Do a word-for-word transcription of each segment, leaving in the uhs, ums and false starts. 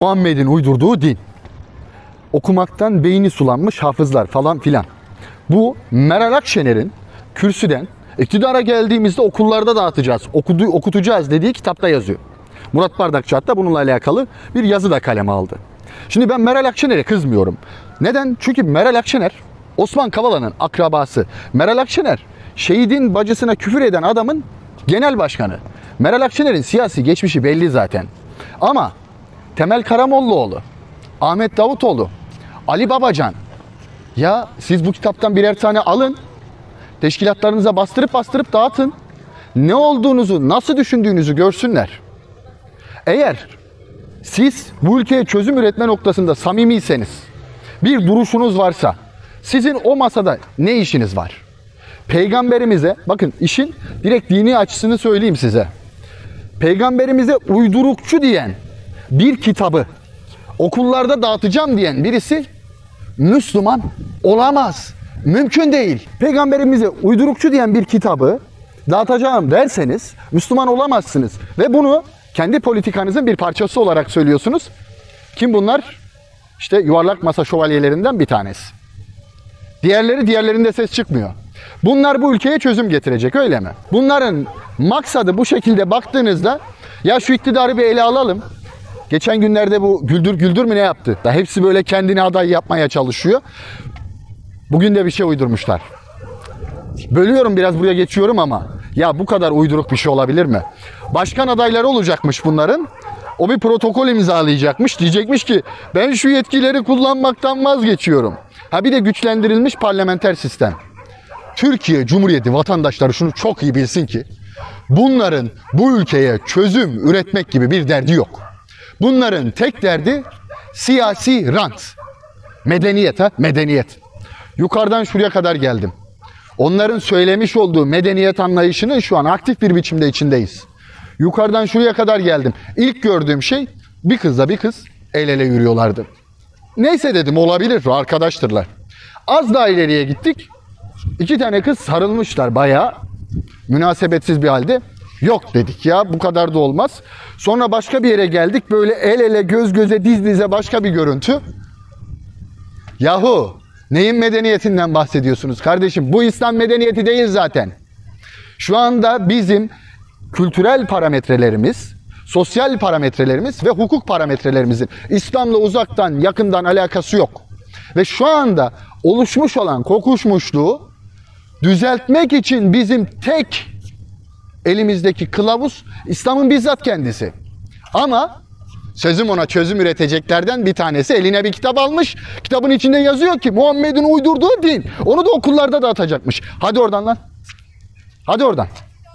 Muhammed'in uydurduğu din. Okumaktan beyni sulanmış hafızlar falan filan. Bu Meral Akşener'in kürsüden iktidara geldiğimizde okullarda dağıtacağız, okudu, okutacağız dediği kitapta yazıyor. Murat Bardakçı hatta bununla alakalı bir yazı da kaleme aldı. Şimdi ben Meral Akşener'e kızmıyorum. Neden? Çünkü Meral Akşener Osman Kavala'nın akrabası. Meral Akşener şehidin bacısına küfür eden adamın genel başkanı. Meral Akşener'in siyasi geçmişi belli zaten. Ama Temel Karamollaoğlu, Ahmet Davutoğlu, Ali Babacan, ya siz bu kitaptan birer tane alın, teşkilatlarınıza bastırıp bastırıp dağıtın. Ne olduğunuzu, nasıl düşündüğünüzü görsünler. Eğer siz bu ülkeye çözüm üretme noktasında samimiyseniz, bir duruşunuz varsa, sizin o masada ne işiniz var? Peygamberimize, bakın işin direkt dini açısını söyleyeyim size. Peygamberimize uydurukçu diyen bir kitabı okullarda dağıtacağım diyen birisi Müslüman olamaz. Mümkün değil. Peygamberimize uydurukçu diyen bir kitabı dağıtacağım derseniz Müslüman olamazsınız. Ve bunu kendi politikanızın bir parçası olarak söylüyorsunuz. Kim bunlar? İşte yuvarlak masa şövalyelerinden bir tanesi. Diğerleri diğerlerinde ses çıkmıyor. Bunlar bu ülkeye çözüm getirecek, öyle mi? Bunların maksadı bu şekilde baktığınızda, ya şu iktidarı bir ele alalım. Geçen günlerde bu Güldür Güldür mü ne yaptı? Ya hepsi böyle kendini aday yapmaya çalışıyor. Bugün de bir şey uydurmuşlar. Bölüyorum biraz, buraya geçiyorum ama ya bu kadar uyduruk bir şey olabilir mi? Başkan adayları olacakmış bunların. O bir protokol imzalayacakmış. Diyecekmiş ki ben şu yetkileri kullanmaktan vazgeçiyorum. Ha bir de güçlendirilmiş parlamenter sistem. Türkiye Cumhuriyeti vatandaşları şunu çok iyi bilsin ki bunların bu ülkeye çözüm üretmek gibi bir derdi yok. Bunların tek derdi siyasi rant. Medeniyet ha, medeniyet. Yukarıdan şuraya kadar geldim. Onların söylemiş olduğu medeniyet anlayışının şu an aktif bir biçimde içindeyiz. Yukarıdan şuraya kadar geldim. İlk gördüğüm şey bir kızla bir kız el ele yürüyorlardı. Neyse dedim, olabilir, arkadaştırlar. Az daha ileriye gittik. İki tane kız sarılmışlar bayağı münasebetsiz bir halde. Yok dedik ya, bu kadar da olmaz. Sonra başka bir yere geldik, böyle el ele göz göze diz dize başka bir görüntü. Yahu neyin medeniyetinden bahsediyorsunuz kardeşim? Bu İslam medeniyeti değil zaten. Şu anda bizim kültürel parametrelerimiz, sosyal parametrelerimiz ve hukuk parametrelerimizin İslam'la uzaktan yakından alakası yok. Ve şu anda oluşmuş olan kokuşmuşluğu düzeltmek için bizim tek elimizdeki kılavuz İslam'ın bizzat kendisi. Ama sözüm ona çözüm üreteceklerden bir tanesi eline bir kitap almış. Kitabın içinde yazıyor ki Muhammed'in uydurduğu din. Onu da okullarda dağıtacakmış. Hadi oradan lan. Hadi oradan.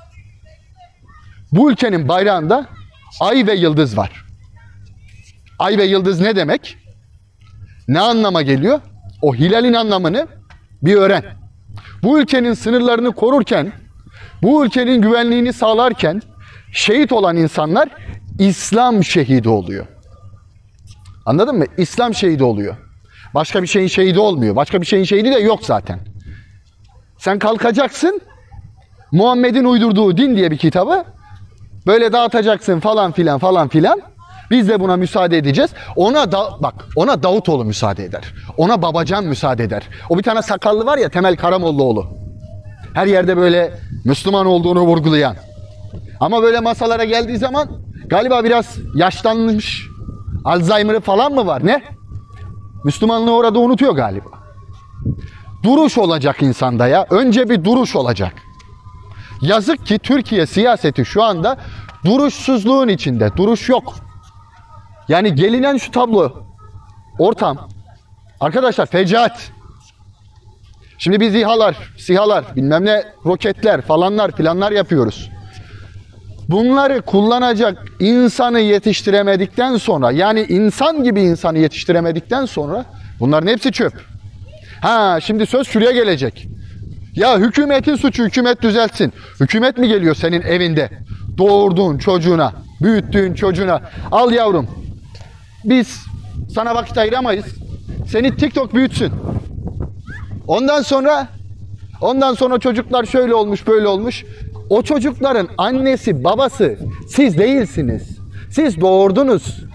Bu ülkenin bayrağında ay ve yıldız var. Ay ve yıldız ne demek? Ne anlama geliyor? O hilalin anlamını bir öğren. Bu ülkenin sınırlarını korurken, bu ülkenin güvenliğini sağlarken şehit olan insanlar İslam şehidi oluyor. Anladın mı? İslam şehidi oluyor. Başka bir şeyin şehidi olmuyor. Başka bir şeyin şehidi de yok zaten. Sen kalkacaksın, Muhammed'in uydurduğu din diye bir kitabı böyle dağıtacaksın falan filan falan filan. Biz de buna müsaade edeceğiz. Ona da bak, ona Davutoğlu müsaade eder. Ona Babacan müsaade eder. O bir tane sakallı var ya, Temel Karamollaoğlu. Her yerde böyle Müslüman olduğunu vurgulayan. Ama böyle masalara geldiği zaman galiba biraz yaşlanmış. Alzheimer'ı falan mı var ne? Müslümanlığı orada unutuyor galiba. Duruş olacak insanda ya. Önce bir duruş olacak. Yazık ki Türkiye siyaseti şu anda duruşsuzluğun içinde. Duruş yok. Yani gelinen şu tablo, ortam, arkadaşlar fecaat. Şimdi biz İHA'lar, SİHA'lar, bilmem ne roketler falanlar planlar yapıyoruz. Bunları kullanacak insanı yetiştiremedikten sonra, yani insan gibi insanı yetiştiremedikten sonra bunların hepsi çöp. Ha şimdi söz şuraya gelecek. Ya hükümetin suçu, hükümet düzeltsin. Hükümet mi geliyor senin evinde? Doğurduğun çocuğuna, büyüttüğün çocuğuna. Al yavrum. Biz sana vakit ayıramayız. Seni TikTok büyütsün. Ondan sonra ondan sonra çocuklar şöyle olmuş, böyle olmuş. O çocukların annesi, babası siz değilsiniz. Siz doğurdunuz.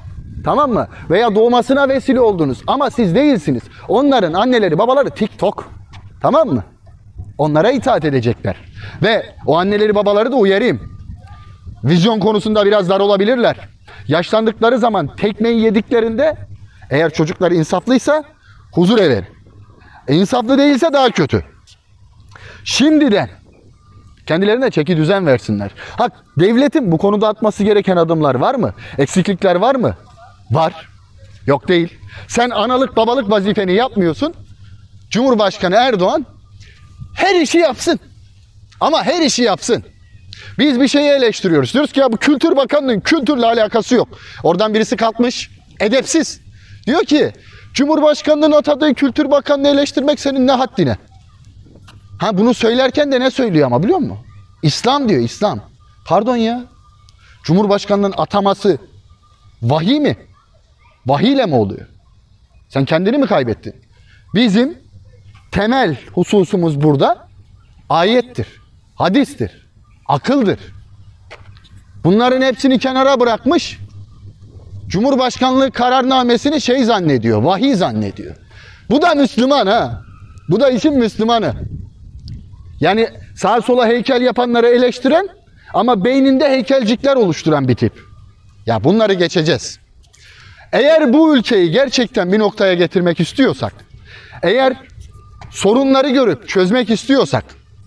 Tamam mı? Veya doğmasına vesile oldunuz. Ama siz değilsiniz. Onların anneleri, babaları TikTok. Tamam mı? Onlara itaat edecekler. Ve o anneleri, babaları da uyarayım. Vizyon konusunda biraz dar olabilirler. Yaşlandıkları zaman tekmeyi yediklerinde eğer çocukları insaflıysa huzur ever. E, insaflı değilse daha kötü. Şimdiden kendilerine çeki düzen versinler. Ha, devletin bu konuda atması gereken adımlar var mı? Eksiklikler var mı? Var. Yok değil. Sen analık babalık vazifeni yapmıyorsun. Cumhurbaşkanı Erdoğan her işi yapsın. Ama her işi yapsın. Biz bir şeyi eleştiriyoruz. Diyoruz ki ya bu Kültür Bakanlığı'nın kültürle alakası yok. Oradan birisi kalkmış, edepsiz. Diyor ki Cumhurbaşkanlığı'nın atadığı Kültür Bakanlığı eleştirmek senin ne haddine? Ha, bunu söylerken de ne söylüyor ama biliyor musun? İslam diyor, İslam. Pardon ya. Cumhurbaşkanlığının ataması vahiy mi? Vahiyle mi oluyor? Sen kendini mi kaybettin? Bizim temel hususumuz burada ayettir, hadistir, akıldır. Bunların hepsini kenara bırakmış, Cumhurbaşkanlığı kararnamesini şey zannediyor, vahiy zannediyor. Bu da Müslüman ha. Bu da işin Müslümanı. Yani sağa sola heykel yapanları eleştiren ama beyninde heykelcikler oluşturan bir tip. Ya bunları geçeceğiz. Eğer bu ülkeyi gerçekten bir noktaya getirmek istiyorsak, eğer sorunları görüp çözmek istiyorsak,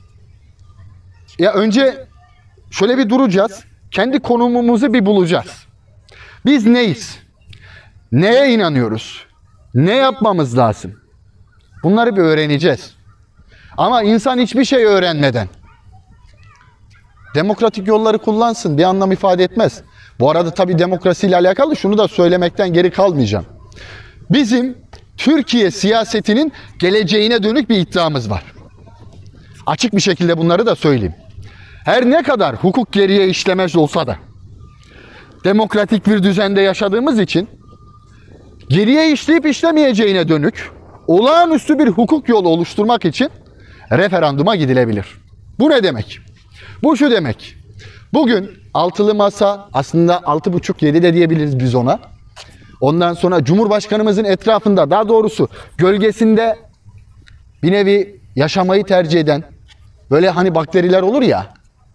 ya önce şöyle bir duracağız, kendi konumumuzu bir bulacağız. Biz neyiz? Neye inanıyoruz? Ne yapmamız lazım? Bunları bir öğreneceğiz. Ama insan hiçbir şey öğrenmeden demokratik yolları kullansın, bir anlam ifade etmez. Bu arada tabii demokrasiyle alakalı şunu da söylemekten geri kalmayacağım. Bizim Türkiye siyasetinin geleceğine dönük bir iddiamız var. Açık bir şekilde bunları da söyleyeyim. Her ne kadar hukuk geriye işlemez olsa da demokratik bir düzende yaşadığımız için geriye işleyip işlemeyeceğine dönük olağanüstü bir hukuk yolu oluşturmak için referanduma gidilebilir. Bu ne demek? Bu şu demek. Bugün altılı masa, aslında altı buçuk yedi de diyebiliriz biz ona. Ondan sonra Cumhurbaşkanımızın etrafında, daha doğrusu gölgesinde bir nevi yaşamayı tercih eden böyle hani bakteriler olur ya,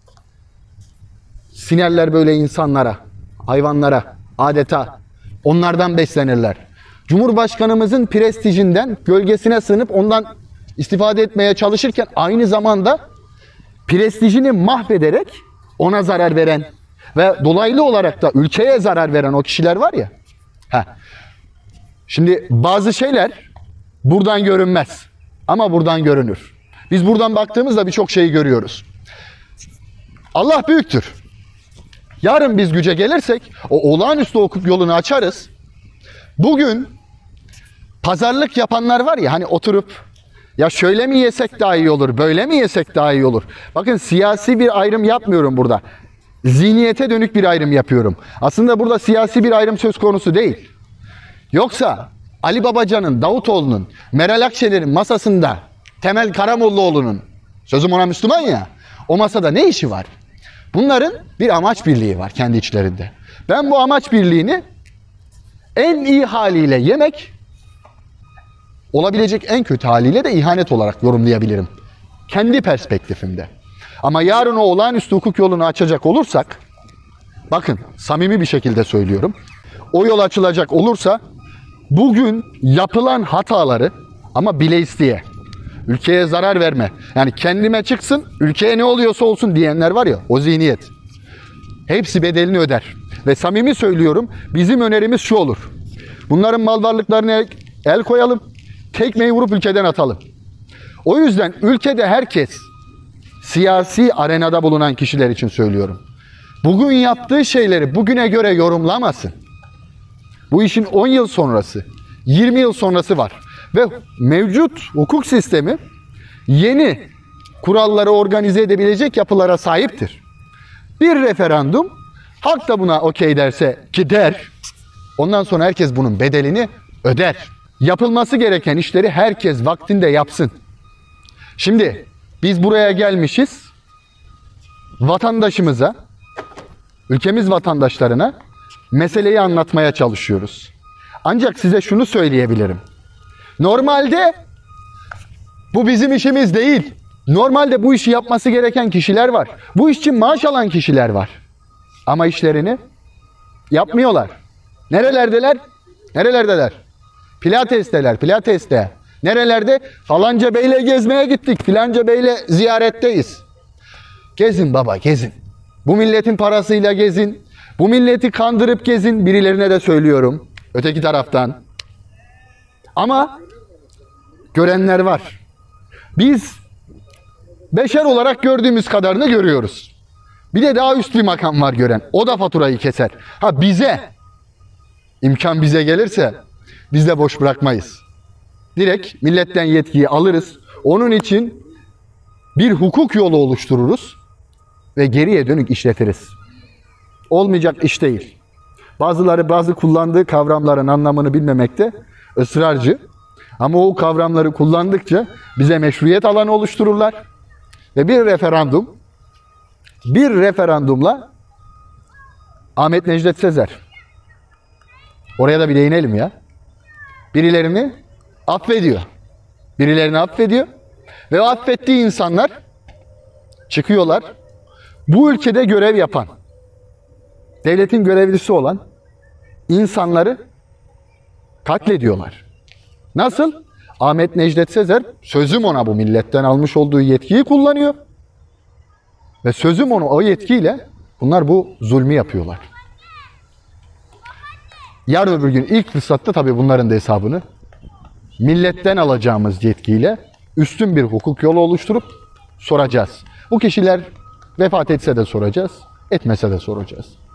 sinerler böyle insanlara, hayvanlara adeta, onlardan beslenirler. Cumhurbaşkanımızın prestijinden, gölgesine sığınıp ondan istifade etmeye çalışırken aynı zamanda prestijini mahvederek ona zarar veren ve dolaylı olarak da ülkeye zarar veren o kişiler var ya. Heh. Şimdi bazı şeyler buradan görünmez ama buradan görünür. Biz buradan baktığımızda birçok şeyi görüyoruz. Allah büyüktür. Yarın biz güce gelirsek o olağanüstü hukuk yolunu açarız. Bugün pazarlık yapanlar var ya, hani oturup ya şöyle mi yesek daha iyi olur, böyle mi yesek daha iyi olur. Bakın, siyasi bir ayrım yapmıyorum burada. Zihniyete dönük bir ayrım yapıyorum. Aslında burada siyasi bir ayrım söz konusu değil. Yoksa Ali Babacan'ın, Davutoğlu'nun, Meral Akşener'in masasında Temel Karamollaoğlu'nun, sözüm ona Müslüman ya, o masada ne işi var? Bunların bir amaç birliği var kendi içlerinde. Ben bu amaç birliğini en iyi haliyle yemek, olabilecek en kötü haliyle de ihanet olarak yorumlayabilirim. Kendi perspektifimde. Ama yarın o olağanüstü hukuk yolunu açacak olursak, bakın samimi bir şekilde söylüyorum, o yol açılacak olursa bugün yapılan hataları, ama bile isteye, ülkeye zarar verme, yani kendime çıksın, ülkeye ne oluyorsa olsun diyenler var ya, o zihniyet, hepsi bedelini öder. Ve samimi söylüyorum, bizim önerimiz şu olur: bunların mal varlıklarına el koyalım, tekmeyi vurup ülkeden atalım. O yüzden ülkede herkes, siyasi arenada bulunan kişiler için söylüyorum, bugün yaptığı şeyleri bugüne göre yorumlamasın. Bu işin on yıl sonrası, yirmi yıl sonrası var. Ve mevcut hukuk sistemi yeni kuralları organize edebilecek yapılara sahiptir. Bir referandum, halk da buna okey derse ki der, ondan sonra herkes bunun bedelini öder. Yapılması gereken işleri herkes vaktinde yapsın. Şimdi biz buraya gelmişiz, vatandaşımıza, ülkemiz vatandaşlarına meseleyi anlatmaya çalışıyoruz. Ancak size şunu söyleyebilirim. Normalde bu bizim işimiz değil. Normalde bu işi yapması gereken kişiler var. Bu iş için maaş alan kişiler var. Ama işlerini yapmıyorlar. Nerelerdeler? Nerelerdeler? Pilates'teler, Pilates'te. Nerelerde? Falanca beyle gezmeye gittik. Filanca beyle ziyaretteyiz. Gezin baba, gezin. Bu milletin parasıyla gezin. Bu milleti kandırıp gezin. Birilerine de söylüyorum. Öteki taraftan. Ama görenler var. Biz beşer olarak gördüğümüz kadarını görüyoruz. Bir de daha üst bir makam var gören. O da faturayı keser. Ha bize, imkan bize gelirse biz de boş bırakmayız. Direkt milletten yetkiyi alırız. Onun için bir hukuk yolu oluştururuz ve geriye dönük işletiriz. Olmayacak iş değil. Bazıları bazı kullandığı kavramların anlamını bilmemekte ısrarcı. Ama o kavramları kullandıkça bize meşruiyet alanı oluştururlar. Ve bir referandum, bir referandumla Ahmet Necdet Sezer. Oraya da bir değinelim ya. Birilerini affediyor. Birilerini affediyor. Ve o affettiği insanlar çıkıyorlar. Bu ülkede görev yapan, devletin görevlisi olan insanları katlediyorlar. Nasıl? Ahmet Necdet Sezer sözüm ona bu milletten almış olduğu yetkiyi kullanıyor. Ve sözüm ona o yetkiyle bunlar bu zulmü yapıyorlar. Yarın öbür gün ilk fırsatta tabii bunların da hesabını milletten alacağımız yetkiyle üstün bir hukuk yolu oluşturup soracağız. Bu kişiler vefat etse de soracağız, etmese de soracağız.